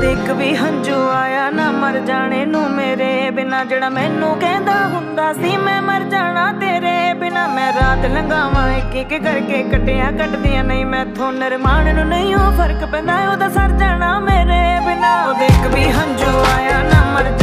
ਇੱਕ ਵੀ ਹੰਝੂ ਆਇਆ ਨਾ ਮਰ ਜਾਣੇ ਨੂੰ ਮੇਰੇ ਬਿਨਾ, ਜਿਹੜਾ ਮੈਨੂੰ ਕਹਿੰਦਾ ਹੁੰਦਾ ਸੀ ਮੈਂ ਮਰ ਜਾਣਾ ਤੇਰੇ ਬਿਨਾ। ਮੈਂ ਰਾਤ ਲੰਘਾਵਾਂ ਇੱਕ ਇੱਕ ਕਰਕੇ, ਕੱਟਿਆ ਕੱਟਦੀਆਂ ਨਹੀਂ ਮੈਥੋਂ ਨਿਰਮਾਣ ਨੂੰ ਨਹੀਂ ਉਹ ਫਰਕ ਪੈਂਦਾ, ਉਹਦਾ ਸਰ ਜਾਣਾ ਮੇਰੇ ਬਿਨਾ। ਉਹਦੇ ਇੱਕ ਵੀ ਹੰਝੂ ਆਇਆ ਨਾ ਮਰ